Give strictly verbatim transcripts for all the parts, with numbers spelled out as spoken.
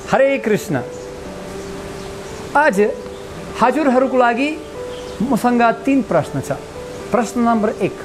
हरे कृष्ण। आज हजुरहरूको लागि मसँग तीन प्रश्न छ। प्रश्न नम्बर एक,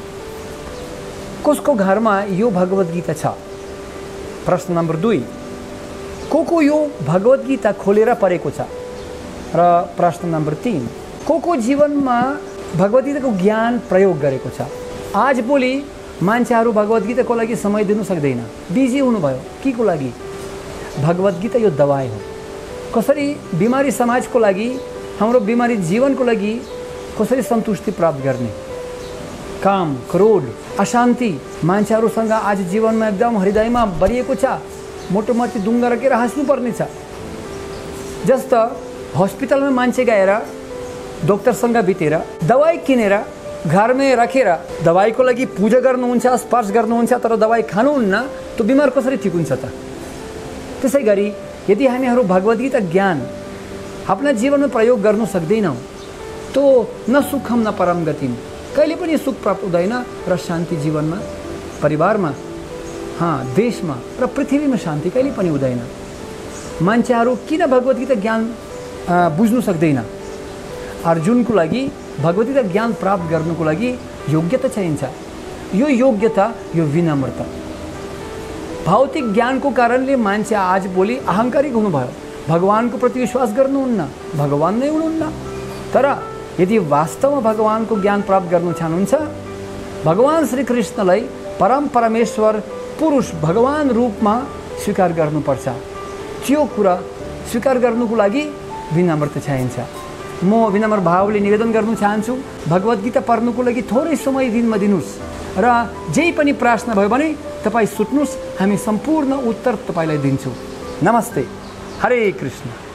कसको घरमा यो भगवत गीता छ? प्रश्न नम्बर दुई, को को यो भगवत गीता खोलेर पढेको छ? र प्रश्न नम्बर तीन, को को जीवनमा भगवत गीताको ज्ञान प्रयोग गरेको छ? आज भोलि मान्छेहरू भगवत गीताको लागि समय दिनु सक्दैन, बिजी हुनुभयो। के को लागि? भगवत गीता यो दवाई हो। कसरी बिमारी समाजको लागि, हाम्रो बिमारी जीवनको लागि कसरी सन्तुष्टि प्राप्त गर्ने, काम, क्रोध, अशान्ति मान्छेहरूसँग आज जीवनमा एकदम हृदयमा भरिएको छ। मोटोमोटी दुङ्गा राखेर हाँस्नुपर्ने छ। जस्तो हस्पिटलमा मान्छे गएर डॉक्टरसँग बितेर दवाई किनेर घरमै राखेर दवाईको लागि पूजा गर्नुहुन्छ, स्पर्श गर्नुहुन्छ, तर दवाई खानुहुन्न, त्यो बिमार कसरी ठिक हुन्छ त? त्यसै गरी यदि हामीहरू भगवत गीता ज्ञान आफ्ना जीवनमा प्रयोग गर्न सक्दैनौँ, तो न सुखम न परम गतिम, कहिले पनि सुख प्राप्त हुँदैन र शान्ति जीवनमा, परिवारमा, हाँ देशमा र पृथ्वीमा शान्ति कहिले पनि हुँदैन। मान्छेहरू किन भगवत गीता ज्ञान बुझ्नु सक्दैन? अर्जुनको लागि भगवत गीता ज्ञान प्राप्त गर्नुको लागि योग्यता चाहिन्छ। यो योग्यता यो विनम्रता। भौतिक ज्ञानको कारणले मान्छे आज भोलि अहङ्कारिक हुनुभयो। भगवानको प्रति विश्वास गर्नुहुन्न, भगवान नै हुनुहुन्न। तर यदि वास्तवमा भगवानको ज्ञान प्राप्त गर्नु चाहनुहुन्छ, भगवान श्री कृष्णलाई परम परमेश्वर पुरुष भगवान रूपमा स्वीकार गर्नुपर्छ। त्यो कुरा स्वीकार गर्नुको लागि विनम्रता चाहिन्छ। म विनम्र भावले निवेदन गर्न चाहन्छु, भगवत गीता पढ्नुको लागि थोरै समय दिनमा दिनुस् र जे पनि प्रश्न भयो भने तपाईँ सुत्नुस्, हामी सम्पूर्ण उत्तर तपाईलाई दिन्छौँ। नमस्ते, हरे कृष्ण।